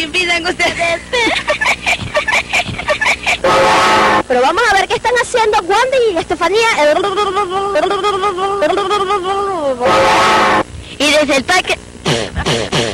piensan ustedes? Pero vamos a ver qué están haciendo Wandy y Estefanía. Y desde el parque...